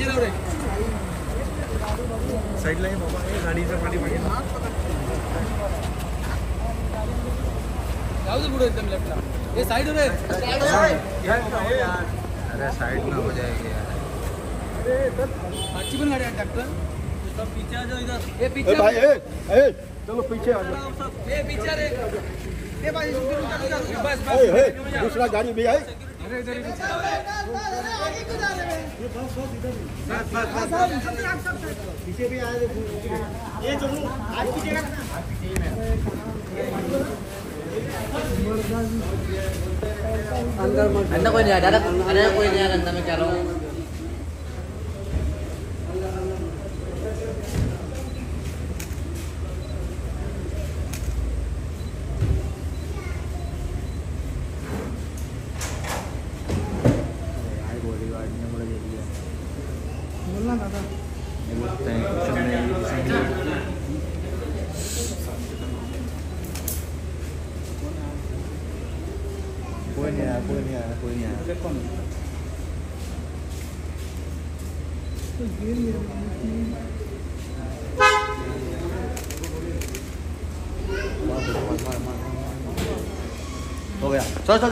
पीछे दौड़े side line बाबा ये गाड़ी से पानी पड़ी जाओ बुढ़ो एकदम लेफ्ट ला ये साइड हो रे अरे साइड में हो जाएगी यार अच्छी बन गाड़ी ट्रैक्टर सब पीछे आ जाओ इधर ये पीछे भाई ए चलो पीछे आ जाओ ये पीछे रे ये भाई बस दूसरा गाड़ी भी है अरे इधर आगे क्यों जा रहे हैं? ये बस इधर पीछे भी आए ये जो आज पीछे का अंदर कोई नहीं आ रहा अंदर कोई नहीं आ रहा अंदर में क्या रहा हूँ बोलना दादा कोई नहीं आया हो गया चल